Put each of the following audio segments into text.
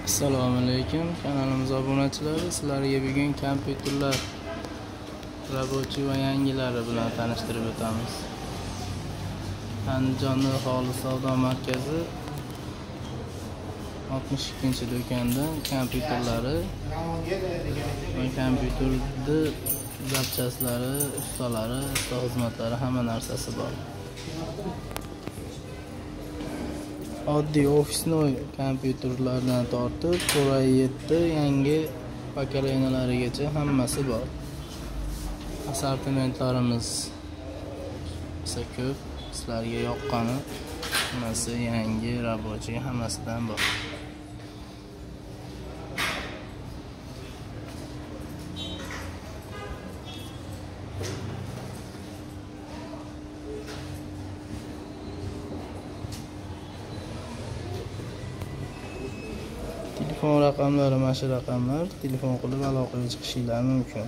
Assalomu alaykum, kanalimiz obunachilari. Sizlarga bugun kompyuterlar rabochiy va yangilari bilan tanishtirib o'tamiz. Andijonda Xolis savdo markazi 62-do'konda kompyuterlari va kompyuterni zapchaslari, ustalari, usta xizmatlari hamma narsasi bor. Oddiy ofisnoy kompyuterlardan tortib Core i7 yangi pokoleniyalarigacha hammasi bor. Assortimentlarimiz esa ko'p. Sizlarga yoqqani hammasi yangi, rabochiy, hammasidan bor. Telefon raqamlari mana shu raqamlar. Telefon qilib aloqaga chiqishingiz mumkin.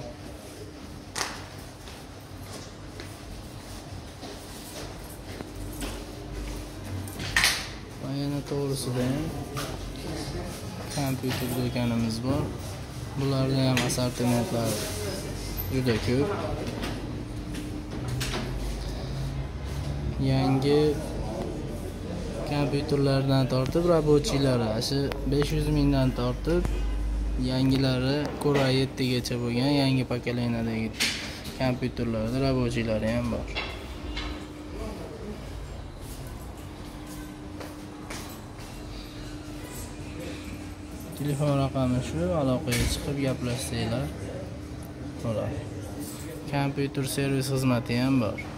Va yana to'g'risida ham kompyuter do'konimiz bor. Bularda ham assortimentlar juda ko'p. Yangi kompyuterlardan tortib rabochiylari, shu 500 mingdan tortib yangilari Core i7 gacha bo'lgan yangi pokoleniyadagi kompyuterlarda rabochiylari ham bor. Telefon raqami shu, aloqaga chiqib gaplashsanglar bo'ladi. Kompyuter servis xizmati ham bor.